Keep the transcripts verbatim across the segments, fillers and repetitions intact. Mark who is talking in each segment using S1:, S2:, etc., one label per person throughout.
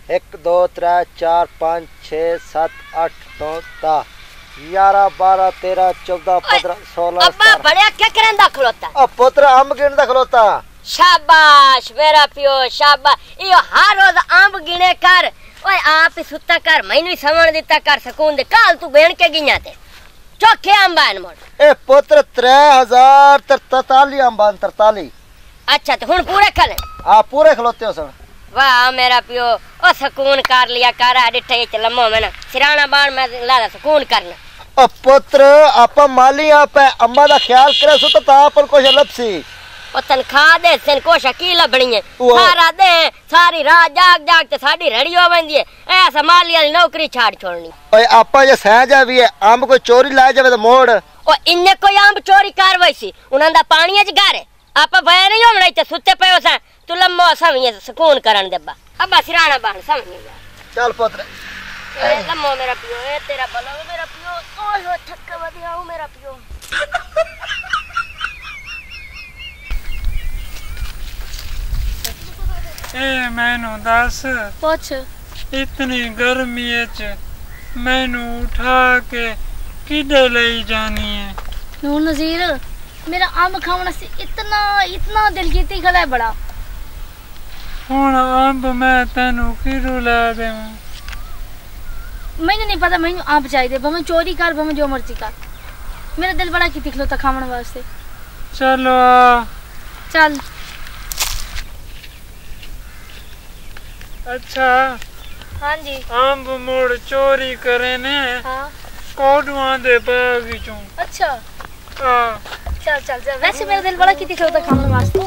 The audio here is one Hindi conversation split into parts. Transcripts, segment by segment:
S1: एक दो त्रै चार पाँच छे सत्त अठ नौ दस ग्यारह बारह तेरह चौदह पंद्रह सोलह
S2: अब्बा बड़े क्या करंदा खलोता
S1: ओ पुत्र अंब गिनदा खलोता।
S2: शाबाश मेरा पियो शाबाश यो हर रोज अंब गिने कर ओए आप ही सुता कर मैनू समण दिता कर सकून दे काल तू बेण के गिया ते चोखे अंब आन मोड़
S1: ए पुत्र त्रै हजार तरताली अंब आन तरताली।
S2: अच्छा तो हुन पूरे खले
S1: हां पूरे खलोते हो सन।
S2: वाह मेरा पियो ओ सकून कर लिया कर डिठे च लम्मो में ना सिराना बाण में लादा सकून करना।
S1: ओ पुत्र आपा माली आप अम्मा दा ख्याल करे सो तो ता पर कुछ लपसी
S2: ओ तनखा दे सन को शकील लबणी है सारा दे सारी रात जाग जाग ते साडी रड़ी हो वेंदी है ऐसा माली वाली नौकरी छाड़ छोड़नी।
S1: ओए आपा जे सह जावी है अंब कोई चोरी ला जावे तो मोड़
S2: ओ इन्ने कोई अंब चोरी कर वैसी उनां दा पानी च गारे आपा भय नहीं होवणे ते सुते पयो सा तू लम्मो समझे सकून करन देबा अब्बा सिराना बाण समझ
S1: चल पुत्र
S2: ए लम्मो मेरा पियो ए तेरा भला मेरा पियो ओए हो थक वदिया ओ मेरा पियो।
S3: ए मैनू दस
S4: पूछ
S3: इतनी गर्मी च मैनू उठा के किधर ले जानी है?
S4: नूर नजीर मेरा अंब खाने से इतना इतना दिल कीती खला है बड़ा
S3: हुन अंब मैं तेनू किरू ला देवां?
S4: मैंने नहीं पता मैंने अंब चाहिए भाਵੇਂ चोरी कर भाਵੇਂ जो मर्जी कर मेरा दिल बड़ा कीती खलोता खाने वास्ते।
S3: चलो आ
S4: चल
S3: अच्छा
S4: हाँ जी
S3: अंब मोड़ चोरी करे ने
S4: हाँ
S3: कोडुआं दे बागीचों।
S4: अच्छा
S3: हां
S4: चल चल चल वैसे मेरा दिल बड़ा कीती खलोता खाने वास्ते।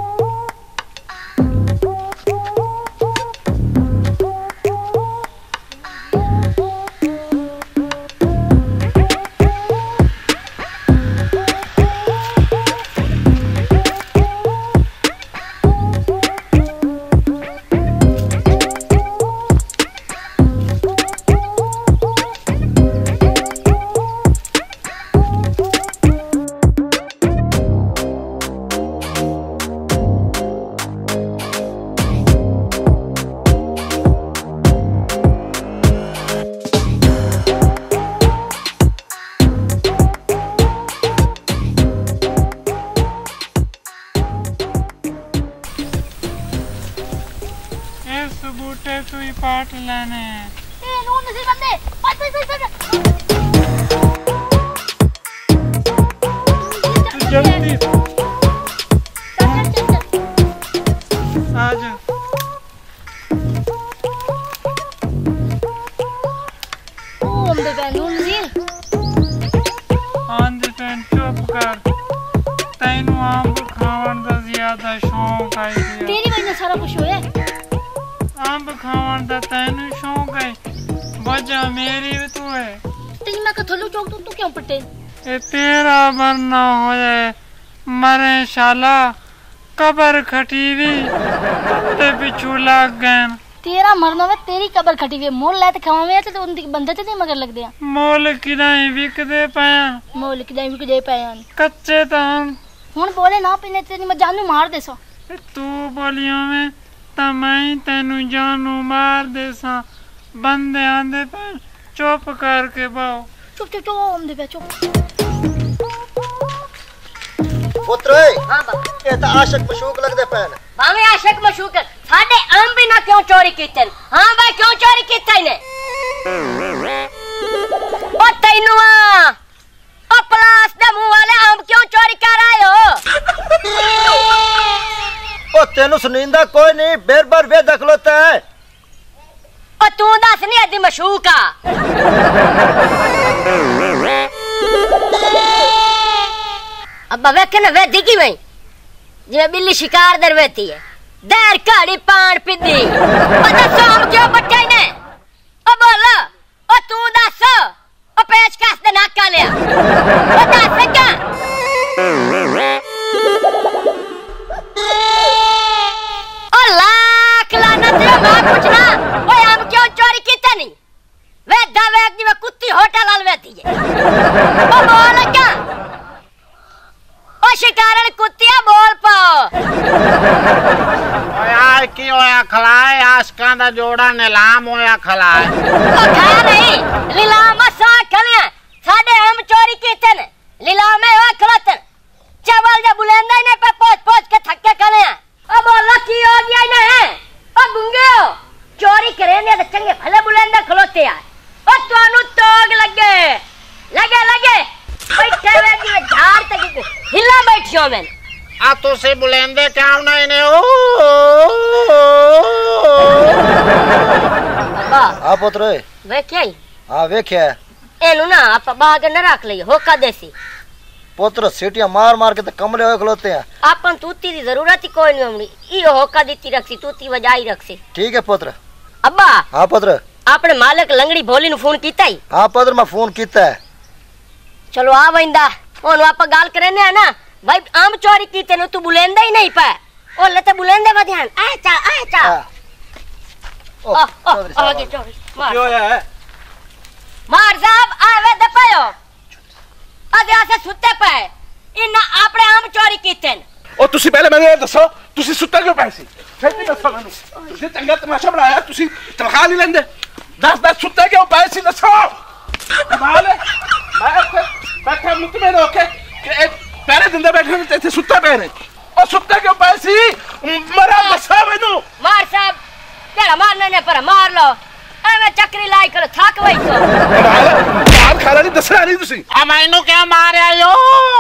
S3: बूटे तू ही पाट लेने
S4: ए नून नसीब बंदे पट पट पट
S3: तू जल्दी
S4: चल चल चल
S3: आ जा।
S4: ओ अंबे बे नून नसीब
S3: आंदे तैन चुप कर तैनू अंब खावन दा ज्यादा शौक आई गया।
S4: तेरी वजह सारा कुछ होया
S3: अंब खावन दा तैनू शौक है वजह मेरी भी तू है
S4: तेरी मैं कथलू चौक तू क्यों पट्टे
S3: ए तेरा मरना हो जाए मरे शाला कबर खटीवी ते पिछू लग गए
S4: तेरा मरना में तेरी कबर खटी हुई मोल लाए खवावे तो उनके बंदे ते मगर लग दिया
S3: मोल किदाई विकदे पायन
S4: मोल किदाई विकदे पायन
S3: कच्चे तान
S4: हुन बोले ना पीने तेरी मैं जानू मार देसो
S3: तू बोलियो में ता मैं तेनू जानू मार देसा बंदे आंदे पर चुप करके बाओ
S4: चुप चुप चुप हम दे पे चुप
S1: पुत्र हां बा ये ता आशिक मशूक लगदे पैन
S2: भावे आशिक मशूक साडे आम भी ना क्यों चोरी कीतन। हां भाई क्यों चोरी कीता इने ओ तैनू ओ प्लास दे मुंह वाले आम क्यों चोरी कर आयो?
S1: ओ तेनू सुनिंदा कोई नहीं बेर बार वे दखलोता है
S2: ओ तू दस नहीं अदी मशूक आ अब्बा वेखे ना वे दिखी वही जिਵੇਂ बिल्ली शिकार दर वेती है देर काड़ी पान पिदी ओ दसो हम क्यों पट्टे ने ओ बोल ओ तू दस ओ पेच कस दे नाका लिया ओ दस क्या ओ लाख लानत है मां पूछना ओ हम क्यों चोरी कीता नहीं वे दावे कि मैं कुत्ती होटल वाल वेती है ओ बोल क्या ओ शिकारन कुत्तिया बोल पाओ
S5: ओ यार की होया खलाए आशकां दा जो पूरा नीलाम होया खला है।
S2: ओ खा नहीं नीलाम सा खलिया साडे हम चोरी कीते ने नीलाम में हुआ खलतन चावल जा बुलेंदा ने पे पोच पोच के थके खले अब बोला की हो गया ना है ओ गुंगे हो चोरी करे ने तो चंगे भले बुलेंदा खलोते यार ओ तोनु तोग लगे लगे लगे बैठे हुए की झाड़ तक हिला बैठियो मैं
S5: आ तुसी बुलेंदे क्या नहीं ने ओ
S2: अब्बा
S1: आ पुत्र
S2: वे क्या ही
S1: हाँ वेख्या
S2: एनु ना आप बाग न रख लियो होका देसी
S1: पुत्र सीटियां मार मार के तो कमरे होए खलोते हैं।
S2: आपन तूती दी जरूरत ही कोई नहीं हमनी ई होका देती रखसी तूती वजाई रखसी।
S1: ठीक है पुत्र।
S2: अब्बा
S1: हाँ पुत्र
S2: आपने मालिक लंगड़ी भोली नु फोन कीता ही?
S1: हाँ पुत्र मैं फोन कीता है।
S2: चलो आ वंदा ओन आप गाल करने है ना भाई आम चोरी कीते नु तू बुलेंदा ही नहीं पा ओ लेते बुलेंदे में ध्यान आ चा आ चा
S1: ओ चौधरी साहब
S2: आगे चोरी मार
S6: क्यों है
S2: मार साहब आवे दे पायो आज ऐसे सुते पे इन आपने आम चोरी कीते
S6: ओ तुसी पहले मैंने दसो तुसी सुत्ता क्यों पैसे छेती दसो मैनू तुसी चंगा तमाशा बनाया तुसी तनखा नहीं लेंदे दस दस सुत्ते क्यों पैसे दसो कमाल है मैं बैठा मुंह में रोके कि पहले दिन बैठे ने इथे सुत्ता पे ने ओ सुत्ते क्यों पैसे मरा दसो मैनू
S2: मार साहब तेरा मारने ने पर मार लो एवे चक्री लाई कर थक वई तो
S6: मार खा रही दसना नहीं तुसी
S5: आ मैनू क्या मारया यो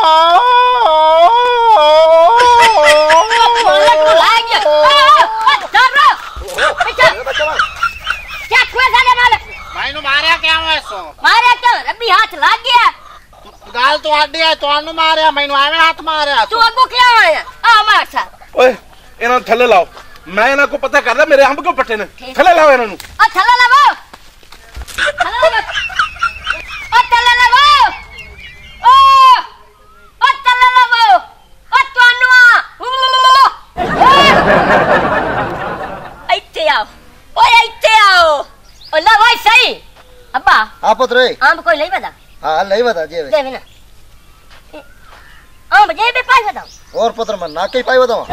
S5: मैनू मारया क्या हुआ सो
S2: मारे तो रब्बी हाथ लग गया
S5: गाल तो आडी है तोनु मारया मैनू आवे हाथ मारया
S2: तू अगो क्या आया आ मार साहब
S6: ओए इन्हां थल्ले लाओ मैं इन्हां को पता करदा मेरे अंब क्यों पट्टे ने थल्ले लाओ इन्हां नु
S2: आ थल्ले लाओ थल्ले लाओ ओ थल्ले लाओ ओ ओ थल्ले लाओ ओ तोनु आइते आओ ओए आइते आओ ओ ला भाई सही अब्बा
S1: हाँ पुत्र
S2: आम कोई नहीं बता
S1: हाँ नहीं बता जे
S2: दे बिना आम जे बे पाई बता
S1: और पुत्र मैं ना के पाई बताऊं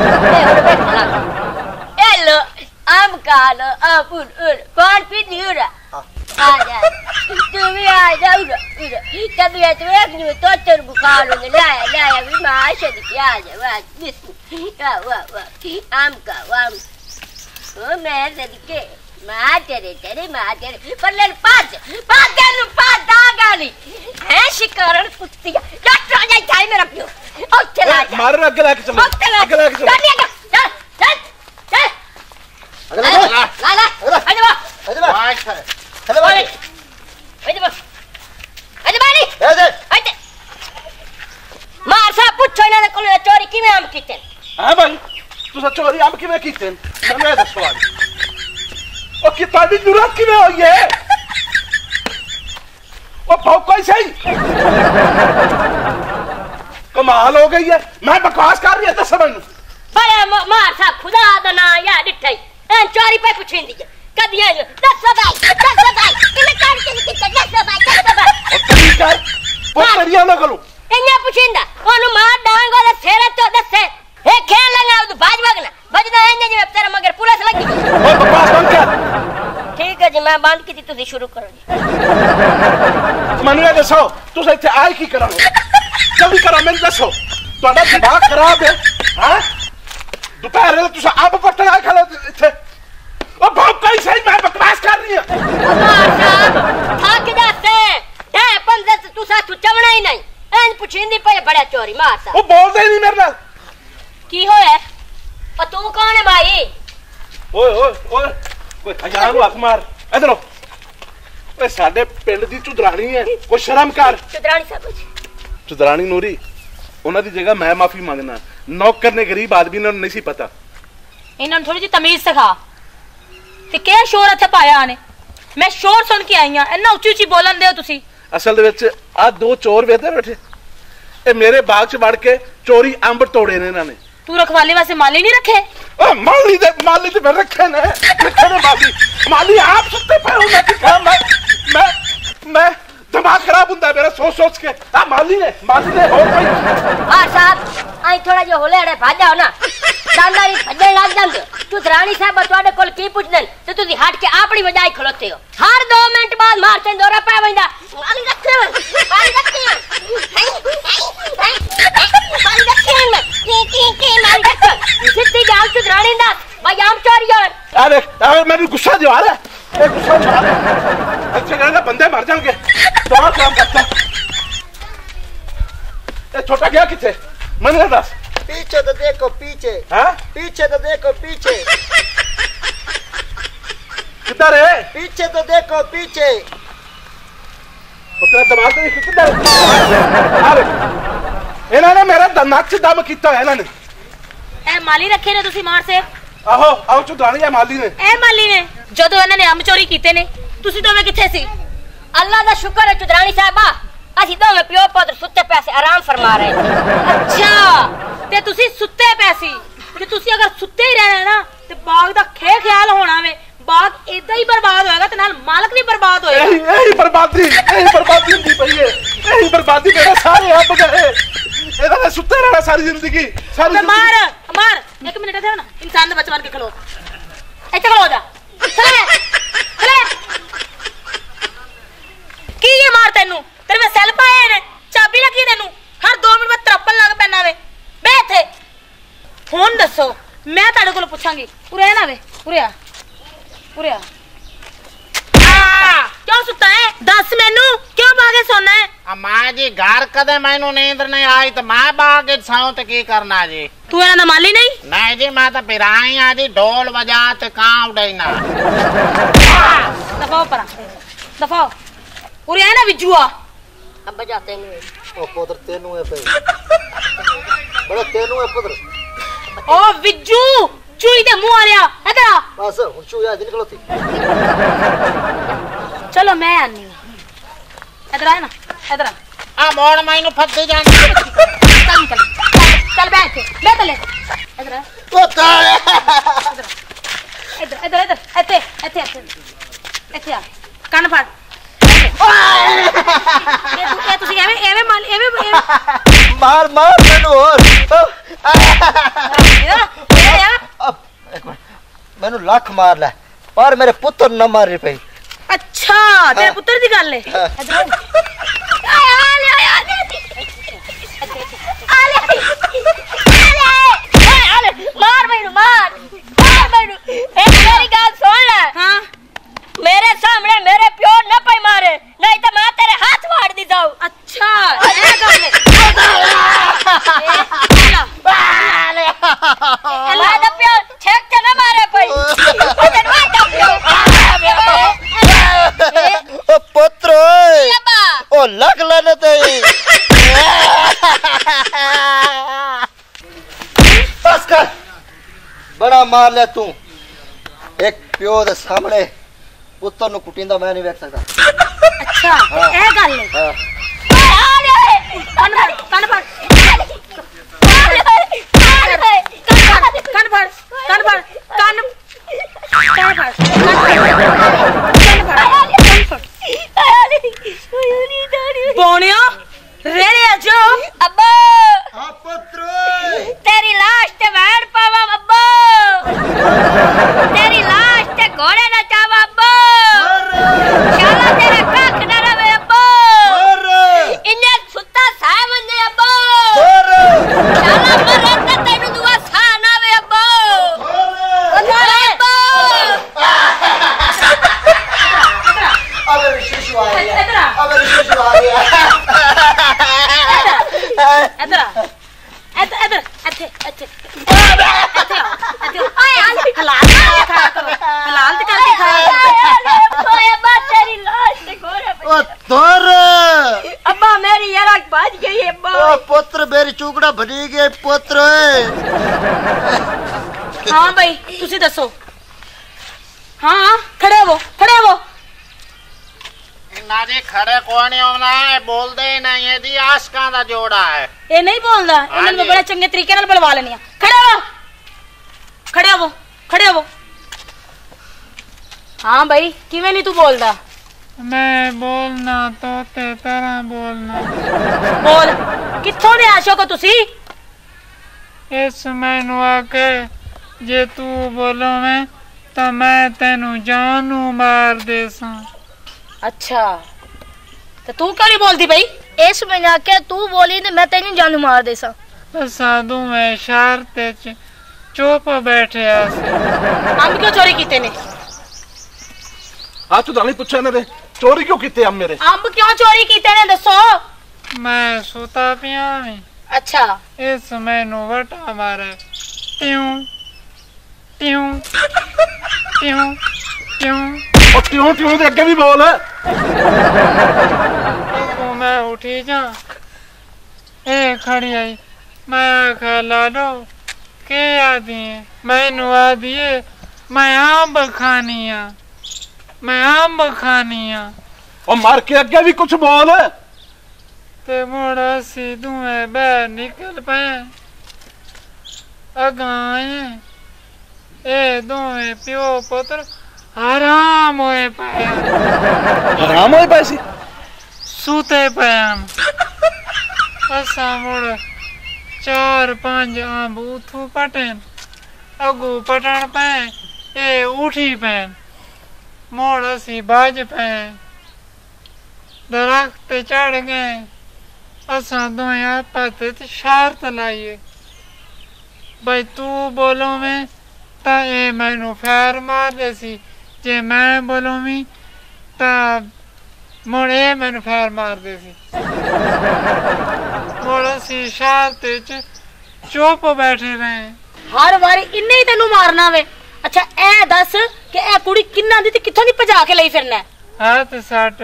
S2: हेलो आम कालो आपुन उर कौन पी दिउरा आ जा तू भी आ जा उरा उरा तबीयत में एक नहीं तो तेरे बुखार हो गया लाया लाया भी मां से दिया जा वाह वाह वाह वाह आम का आम ओ मैं सदके मां तेरे तेरे मां तेरे पर ले पांच पांच दिन पांच दागाली है शिकारण कुत्ती डॉक्टर आ जाए टाइम मेरा पियो ओ चला जा
S6: मार अगे लाके चलो अगे लाके चलो
S2: चल चल चल
S1: अगला
S2: ला ला ला अरे वाह
S1: अरे वाह
S5: वाह खा
S1: अरे वाह
S2: अरे वाह अरे बानी
S1: ए दे
S2: अरे मार सा पूछो ना को चोरी की में आम कीते
S6: हां भाई तू चोरी आम किवें कीते मैं दसो आज ओ कि ताडी जरूरत किवें होई है ओ भौक कोई सही कमाल हो गई है मैं बकवास कर रही है दस मैनू
S2: बड़े मार सा खुदा दा ना या डिठई एन चोरी पे पुछिंदी कदी है दस भाई दस भाई इने कर के किते दस भाई दस भाई
S6: ओ तेरी कर वो करिया ना करू
S2: इने पुछिंदा ओनु मार डांगो दे सेरे तो दसे ए खेल लगा तो बाज वगना बजना है जे तेरा मगर पुलिस लगी
S6: ओ बकवास बंद कर
S2: ठीक है जी मैं बंद की तुसी शुरू करो
S6: मैनू ये दसो तुस इत्थे आए की करा जल्दी करो मैं दसो ਤੁਹਾਡਾ दिमाग खराब है हां दोपहर में तुस आप पट्टन आए खड़े इत्थे ओ भौक कोई सही मैं बकवास कर रही हूं
S2: मार साहब थक जाते है पंजे तू सा तू चवना ही नहीं एन पुछिंदी पे बड़ा चोरी मार साहब
S6: वो बोलदे ही नहीं मेरे नाल
S2: की होया और तू कौन है भाई
S6: ओए ओए ओए कोई हजारों हाथ मार इधर ओए साडे पिंड दी चुदरानी है कोई शर्म कर
S2: चुदरानी सब
S6: चुदरानी नूरी उन्हां दी जगह मैं माफी मांगना नौकर ने गरीब आदमी ने नहीं सी पता
S4: इन्हां थोड़ी जी तमीज सिखा ते क्या शोर इत्थे पाया आने मैं शोर सुन के आई हां इन्ना उच्ची उच्ची बोलन दे तुसी
S6: असल दे विच आ दो चोर वेदे बैठे ए मेरे बाग च वड़ के चोरी अंब तोड़े ने इन्हां ने
S4: तू रखवाले वास्ते माली नहीं रखे
S6: ओ माली दे माली ते मैं रखे ने रखे ने माली माली आप सुते पे हो मैं क्या मैं मैं मैं दिमाग खराब हुंदा मेरा सोच सोच के आ माली ने माली ने हो कोई
S2: हां साहब आई थोड़ा जो होले अड़े भाजाओ ना शानदारी भजन लग जांदे तू रानी साहब ਤੁਹਾਡੇ ਕੋਲ ਕੀ ਪੁੱਛਦੇ ਤੇ ਤੁਸੀਂ ਹਟ ਕੇ ਆਪਣੀ ਵਜਾਈ ਖਲੋਤੇ ਹੋ ਹਰ दो मिनट बाद मारते दौरा पै वंदा पानी रखे पानी रखे पानी रखे मैं की की की मार रखे सिद्धी गाल तू रानी दा भाई आम चोरी यार
S6: अरे अरे मेरे गुस्सा दिवा रहा है ए गुस्सा छा अच्छे कहना बंदे मर जाएंगे तो काम करता ए छोटा गया किथे मन दस
S1: पीछे तो देखो पीछे
S6: हाँ
S1: पीछे तो देखो पीछे
S6: किधर है
S1: पीछे तो देखो पीछे
S6: तेरा दिमाग तो किधर अरे इन्होंने मेरा नच दम किया है इन्होंने
S4: ए माली रखे ने तुसी मार से
S6: आहो आओ चुदानी है माली ने
S4: ए माली ने ਜਦੋਂ ਇਹਨਾਂ ਨੇ ਅੰਬ ਚੋਰੀ ਕੀਤੇ ਨੇ ਤੁਸੀਂ ਦੋਵੇਂ ਕਿੱਥੇ ਸੀ
S2: अल्लाह दा शुक्र है चुदरानी साहबा ਅਸੀਂ ਦੋਵੇਂ ਪਿਓ ਪੁੱਤ ਸੁੱਤੇ ਪੈਸੇ ਆਰਾਮ ਫਰਮਾ ਰਹੇ ਸੀ
S4: ਅੱਛਾ ਤੇ ਤੁਸੀਂ ਸੁੱਤੇ ਪਏ ਸੀ ਤੇ ਤੁਸੀਂ ਅਗਰ ਸੁੱਤੇ ਹੀ ਰਹਿਣਾ ਨਾ ਤੇ ਬਾਗ ਦਾ ਖੇ ਖਿਆਲ ਹੋਣਾ ਵੇ ਬਾਗ ਇਦਾਂ ਹੀ ਬਰਬਾਦ ਹੋਏਗਾ ਤੇ ਨਾਲ ਮਾਲਕ ਵੀ ਬਰਬਾਦ ਹੋਏਗਾ
S6: यही यही बर्बादी यही बर्बादी होती पई है यही बर्बादी मेरे सारे अब गए ਇਹਦਾ ਤਾਂ ਸੁੱਤੇ ਰਹਿਣਾ ਸਾਰੀ ਜ਼ਿੰਦਗੀ ਸਾਰੀ
S4: ਤੇ ਮਾਰ ਮਾਰ ਇੱਕ ਮਿੰਟ ਇੱਥੇ ਨਾ ਇਨਸਾਨ ਦੇ ਬੱਚੇ ਬਣ ਕੇ ਖਲੋ ਇੱਥੇ ਖਲੋ ਜਾ ਖਲੇ ਖਲੇ ਕੀ ਇਹ ਮਾਰ ਤੈਨੂੰ ਤੇਰੇ ਮੈਂ ਸੈਲ ਪਾਏ ਨੇ ਚਾਬੀ ਲੱਗੀ ਤੈਨੂੰ ਹਰ दो ਮਿੰਟ ਬਾਅਦ ਤਰਪਣ ਲੱਗ ਪੈਣਾ ਵੇ ਬੈ ਇੱਥੇ ਹੁਣ ਦੱਸੋ ਮੈਂ ਤੁਹਾਡੇ ਕੋਲ ਪੁੱਛਾਂਗੀ ਉਰੇ ਨਾ ਵੇ ਉਰੇ ਆ ਉਰੇ ਆ ਕਿਉਂ ਸੁੱਤਾ ਹੈ ਦੱਸ ਮੈਨੂੰ ਕਿਉਂ ਬਾਗੇ ਸੋਣਾ ਹੈ
S5: अम्मा जी घर कदे मैनू नींद नहीं आई तो मैं बागे साऊं तो की करना जी
S4: तू ਇਹਨਾਂ ਦਾ ਮਾਲੀ ਨਹੀਂ
S5: नहीं जी मैं तो फिर आई हाँ जी ढोल बजा ते कां उड़ाईना
S4: दफाओ परा दफाओ उरे आ ना बिजुआ
S2: अब बजाते नहीं
S1: ओ पुत्र तेनू है पे बड़ा तेनू है पुत्र
S4: ओ बिजू चूई दे मुंह आ रहा इधर आ
S1: बस हुन चू या निकलोती
S4: चलो मैं आनी इधर आ ना इधर आ
S5: आ मोड़ मैनू फद्दी जानी
S4: चल निकल चल बैठ मैं चले इधर आ
S1: पुत्र
S4: इधर इधर इधर ਇੱਥੇ ਇੱਥੇ ਇੱਥੇ ਇੱਥੇ ਆ ਕੰਨ ਫੜ ਇਹ ਤੁਸੀਂ ਐਵੇਂ ਐਵੇਂ ਮਾਲ ਐਵੇਂ
S1: मार मार मैनू और एक मिनट मैनू लाख मार ले पर मेरे पुत्र न मारे पे
S4: अच्छा तेरे पुत्र दी गल है
S2: मार मैनू मार मार मैनू एक मेरी गल सुन ले
S4: हां
S2: मेरे सामने मेरे प्यो न पे मारे नहीं तो मैं तेरे हाथ फाड़ दी जाऊं
S4: अच्छा ये गल है
S2: अल्लाह दा प्यो छेक के न मारे पई तेरे दा प्यो
S1: ओ पुत्र ओ लग लेने ते बस कर बड़ा मार ले तू एक प्यो दे सामने पुत्र नु कुटिंदा मैं नहीं देख सकता
S4: अच्छा ए गल है
S2: कन फड़ कन फड़
S4: कन फड़ कन फड़ कन कन फड़ बोनिया रे रे जो
S2: अब्बा
S1: हां पुत्र
S2: तेरी लाश ते वैड़ पावा अब्बा तेरी लाश ते घोड़े ना चावा अब्बा शाला तेरा कख ना रवे अब्बा इन्ने सुत्ता साए वंदे अब्बा शाला मरे ते तेनु दुआ सा ना वे अब्बा अब्बा
S1: अगर शिशु आ गया अगर शिशु आ गया
S4: इधर इधर इधर अच्छे अच्छे अच्छे अच्छे हलाल खा करो हलाल ते करके खाओ
S2: ओए अब्बा तेरी लाश ते घोड़े पे
S1: ओ तोर
S2: अब्बा मेरी यार भाज गई है अब्बा
S1: ओ पुत्र मेरी चूकड़ा भनी गई पुत्र
S4: हां भाई तुसी दसो हां खड़े हो खड़े हो
S5: ना जी खड़े कोने होना है बोल दे नहीं है जी आशका दा जोड़ा है
S4: ये नहीं बोलदा इन्हां में बड़े चंगे तरीके नाल बुलवा लेनी खड़े हो खड़े हो खड़े हो हां भाई किवें नहीं तू बोलदा
S3: मैं बोलना तो ते तरह बोलना
S4: बोल कित्थों दे आशो को तुसी
S3: इस मैनू आके जे तू बोलो मैं तो मैं तेनू जानू मार दे सा।
S4: अच्छा तो तू क्यों नहीं बोलती भाई?
S2: इस मैंने आके तू बोली तो मैं तेन जानू मार दे सा।
S3: साधु में शारते च चुप बैठे
S4: अंब क्यों चोरी कीते ने?
S6: हाँ तू दानी पूछा ने चोरी क्यों कीते हम मेरे?
S4: अंब क्यों चोरी कीते ने दसो? मैं
S3: सुता पिया में।
S4: अच्छा
S3: इस मैनू वटा मारे ट्यूं ट्यूं ट्यूं ट्यूं
S6: और ट्यूं ट्यूं दे अगे भी बोल।
S3: तो मैं उठी जा ए खड़ी आई मैं खा दो के आदि है मैनू आदि है मैं आम खानिया मैं आम खानिया
S6: और मार के अगे भी कुछ बोल।
S3: ते मोड़ा सीधू में बह निकल पे अगाए ए दोवें प्यो पुत्र हराम होए पाया।
S6: हराम होए पैसे
S3: सूते पयाम असा मुड़ चार पांच आंब उथू पटेन अगू पटन पे ए उठी पैन मोड़ असी बाज पे दरख्त चढ़ गए असा दोए आपस शर्त लाइए भाई तू बोलो मैं ता ए मैनू फैर मार देसी जे मैं बोलो मी ता मोड़े मैनू फैर मार देसी मोड़ा सी शर्त च चुप बैठे रहे।
S4: हर बारी इन्ने ही तेनू मारना वे। अच्छा ए दस कि ए कुड़ी किन्ना दी ते किथों दी भजा के लई फिरना है?
S3: हाथ साट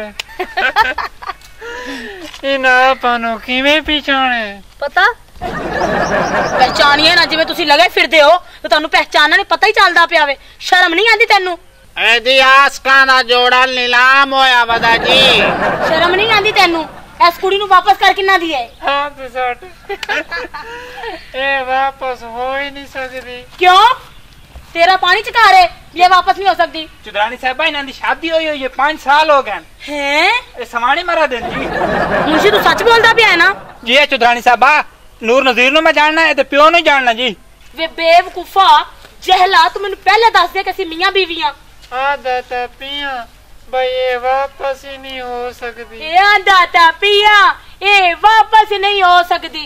S3: इना पानो किवें पहचाने
S2: पता
S4: पहचानिए ना जिवें तुसी लगे फिरदे हो तो तुहानू पहचानना नहीं पता ही चलदा पिया वे। शर्म नहीं आंदी तेनू?
S5: एदी आसकां दा जोड़ा नीलाम होया वदा जी।
S4: शर्म नहीं आंदी तेनू? इस कुड़ी नू वापस कर किन्ना दिए?
S3: हाथ साट ए वापस हो ही नहीं सकदी।
S4: क्यों? तेरा पानी चकार है ये वापस नहीं हो सकती?
S7: चुदरानी साहब इन्हां दी शादी होई होई है पांच साल हो गए
S4: हैं।
S7: ए समाने मरा देन जी।
S4: मुंशी तू सच बोलदा पिया है ना?
S7: जी है चुदरानी साहबा नूर नजीर नु मैं जानना है ते प्यो नु जानना जी।
S4: वे बेवकूफा जहला तू मैनू पहले दस दे कि असीं मियां बीवियां।
S3: आदत पिया भाई ये वापस ही नहीं हो सकती।
S4: ए आदत पिया ए वापस नहीं हो सकती।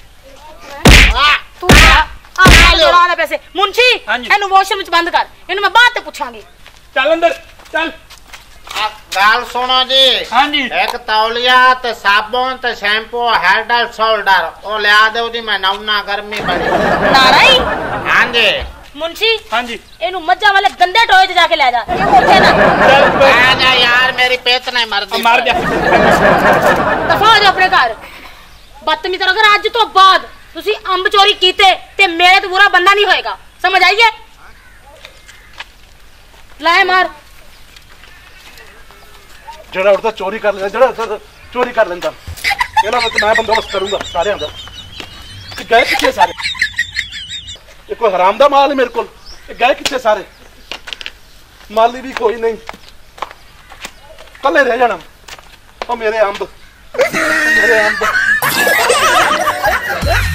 S4: तू आ जोड़ा ले पैसे। मुंशी एनु वॉशरूम विच बंद कर इनु मैं बाद ते पूछांगी।
S7: चल अंदर चल।
S5: गाल सुनो जी।
S7: हां जी
S5: एक तौलिया ते साबुन ते शैम्पू हेड एंड शोल्डर ओ ले आ दो जी मैं नौना गर्मी बड़ी
S4: नाराई।
S5: हां जी
S4: मुंशी
S7: हां जी
S4: एनु मज्जा वाले गंदे टोए च जाके ले जा ये उठे ना।
S5: चल आ जा यार मेरी पेट नहीं मरदी
S7: मार जा
S4: दफा हो जा अपने घर। बदतमीज अगर आज तो बाद तुसी अंब चोरी कीते ते मेरे तो बुरा बंदा नहीं होएगा समझ आइए। लाए मार
S6: जड़ा उड़ता चोरी कर लेंदा जड़ा चोरी कर लेंदा इना मैं बंदोबस्त करूंगा सारे अंदर। गए कितने सारे? ये कोई हराम दा माल है मेरे को। गए कितने सारे? माली भी कोई नहीं कले रह जाना। ओ मेरे अंब मेरे अंब